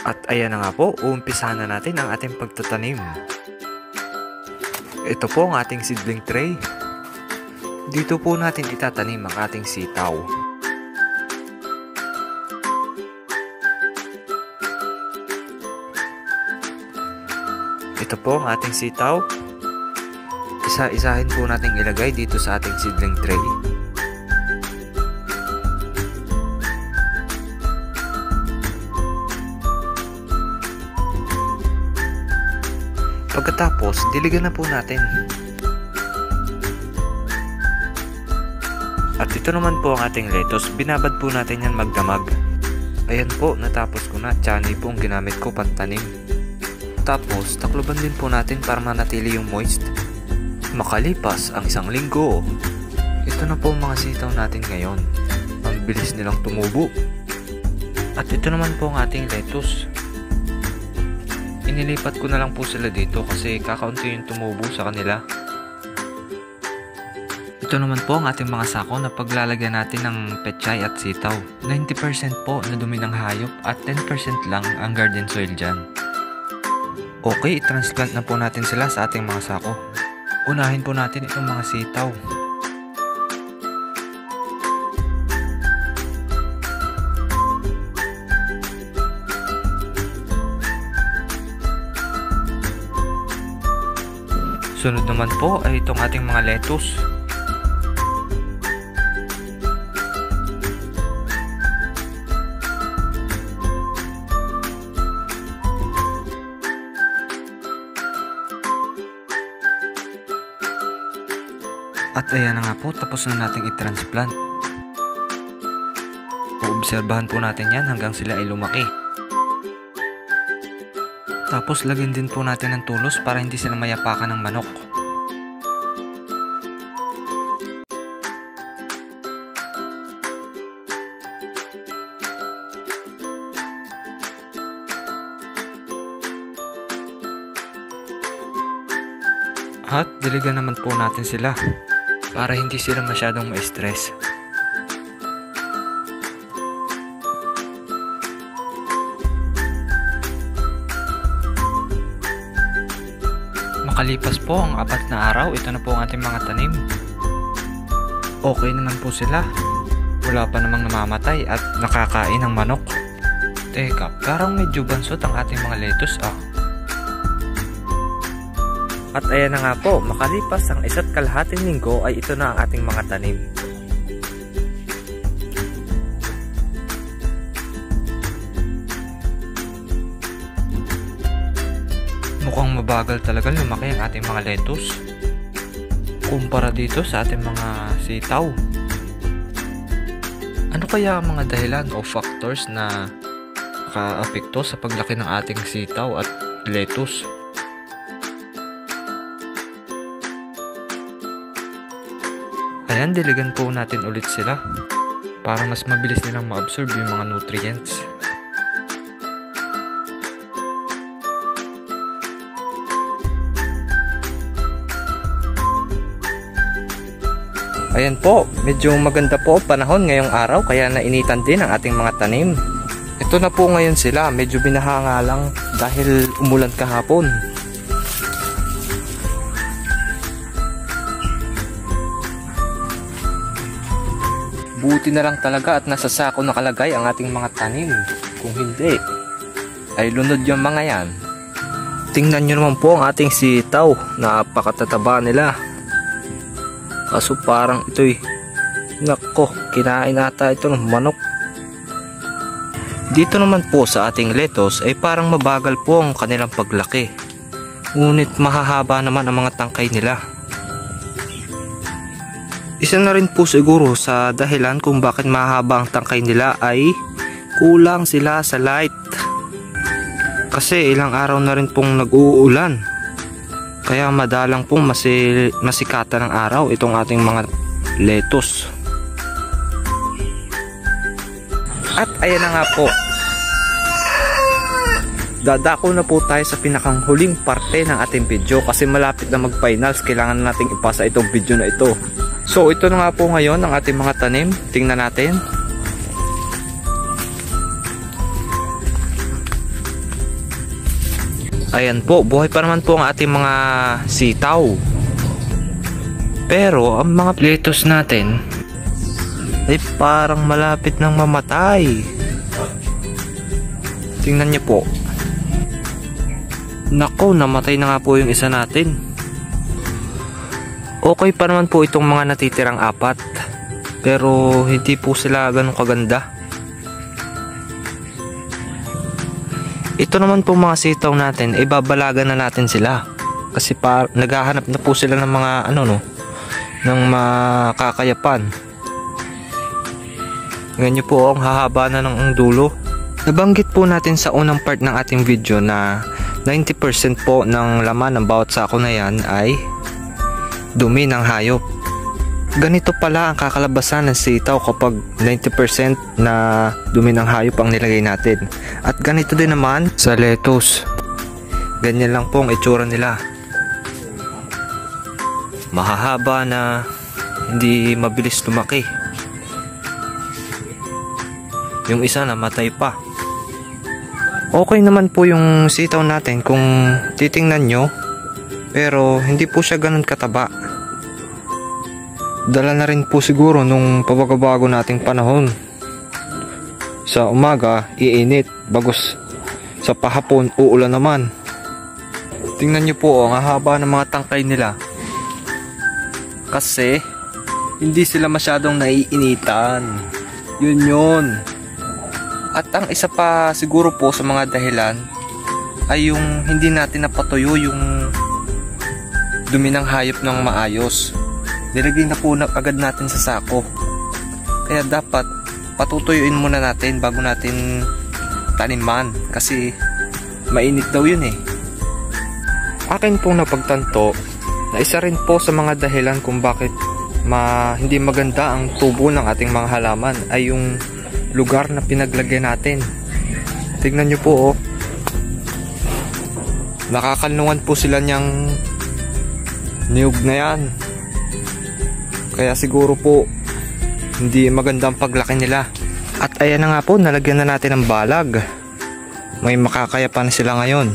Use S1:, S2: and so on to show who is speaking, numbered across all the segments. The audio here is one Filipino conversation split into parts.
S1: At ayan na nga po, uumpisahan na natin ang ating pagtatanim. Ito po ang ating seedling tray. Dito po natin itatanim ang ating sitaw. Ito po ang ating sitaw. Isa-isahin po natin ilagay dito sa ating seedling tray. Pagkatapos, diligan na po natin. At ito naman po ang ating lettuce. Binabad po natin yan magdamag. Ayan po, natapos ko na. Tsani po ang ginamit ko pantanim. Tapos, takloban din po natin para manatili yung moist. Makalipas ang 1 linggo. Ito na po ang mga sitaw natin ngayon. Ang bilis nilang tumubo. At ito naman po ang ating lettuce. Inilipat ko na lang po sila dito kasi kakaunti yung tumubo sa kanila. Ito naman po ang ating mga sako na paglalagyan natin ng pechay at sitaw. 90% po na dumi ng hayop at 10% lang ang garden soil dyan. Okay, i-transplant na po natin sila sa ating mga sako. Unahin po natin itong mga sitaw. Sunod naman po ay itong ating mga lettuce. At ayan na nga po, tapos na nating i-transplant. Oobserbahan po natin yan hanggang sila ay lumaki. Tapos lagyan din po natin ng tulos para hindi sila mayapakan ng manok. At diligan naman po natin sila para hindi sila masyadong ma-stress. Makalipas po ang 4 na araw, ito na po ang ating mga tanim. Okay naman po sila. Wala pa namang namamatay at nakakain ng manok. Teka, parang medyo bansot ang ating mga lettuce At ayan na nga po, makalipas ang 1.5 linggo ay ito na ang ating mga tanim. Mukhang mabagal talaga lumaki ang ating mga lettuce kumpara dito sa ating mga sitaw. Ano kaya ang mga dahilan o factors na naka-apekto sa paglaki ng ating sitaw at lettuce? Ayan, diligan po natin ulit sila para mas mabilis nilang ma-absorb yung mga nutrients. Ayan po, medyo maganda po panahon ngayong araw kaya nainitan din ang ating mga tanim. Ito na po ngayon sila, medyo binahanga lang dahil umulan kahapon. Buti na lang talaga at nasa sako nakalagay ang ating mga tanim. Kung hindi, ay lunod yung mga yan. Tingnan nyo naman po ang ating sitaw. Napakatataba nila. Kaso parang ito'y nako, kinain ata ito ng manok. Dito naman po sa ating lettuce ay parang mabagal po ang kanilang paglaki. Ngunit mahahaba naman ang mga tangkay nila. Isa na rin po siguro sa dahilan kung bakit mahaba ang tangkay nila ay kulang sila sa light. Kasi ilang araw na rin pong nag-uulan. Kaya madalang pong masikatan ng araw itong ating mga lettuce. At ayan na nga po. Dadako na po tayo sa pinakang huling parte ng ating video kasi malapit na mag-finals. Kailangan nating ipasa itong video na ito. So ito na nga po ngayon ang ating mga tanim. Tingnan natin. Ayan po, buhay pa naman po ang ating mga sitaw. Pero ang mga lettuce natin ay parang malapit nang mamatay. Tingnan niyo po. Nako, namatay na nga po yung isa natin. Okay pa naman po itong mga natitirang apat. Pero hindi po sila ganun kaganda. Ito naman po mga sitaw natin, ibabalagan na natin sila. Kasi naghahanap na po sila ng mga ng makakayapan. Ganyan po ang hahaba na ng dulo. Nabanggit po natin sa unang part ng ating video na 90% po ng laman ng bawat sako na yan ay dumi ng hayop. Ganito pala ang kakalabasan ng sitaw kapag 90% na dumi ng hayop ang nilagay natin. At ganito din naman sa lettuce. Ganyan lang po ang itsura nila. Mahahaba na hindi mabilis lumaki. Yung isa namatay pa. Okay naman po yung sitaw natin kung titingnan nyo. Pero hindi po siya ganun kataba. Dala na rin po siguro nung pabagabago nating panahon. Sa umaga, iinit. Bagos sa pahapon, uulan naman. Tingnan nyo po, ang haba ng mga tangkay nila. Kasi, hindi sila masyadong naiinitan. Yun. At ang isa pa siguro po sa mga dahilan ay yung hindi natin napatuyo yung dumi ng hayop ng maayos. Nilagay na po agad natin sa sako. Kaya dapat patutuyuin muna natin bago natin taniman kasi mainit daw yun eh. Akin pong napagtanto na isa rin po sa mga dahilan kung bakit hindi maganda ang tubo ng ating mga halaman ay yung lugar na pinaglagyan natin. Tignan nyo po oh. Nakakalungan po sila niyang niyog na yan. Kaya siguro po hindi maganda ang paglaki nila. At ayan na nga po, nalagyan na natin ng balag. May makakayapan sila ngayon.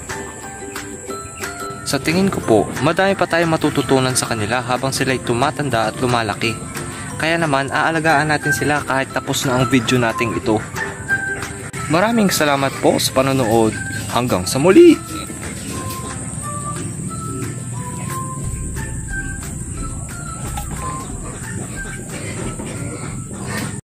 S1: Sa tingin ko po, madami pa tayong matututunan sa kanila habang sila'y tumatanda at lumalaki. Kaya naman, aalagaan natin sila kahit tapos na ang video nating ito. Maraming salamat po sa panonood. Hanggang sa muli!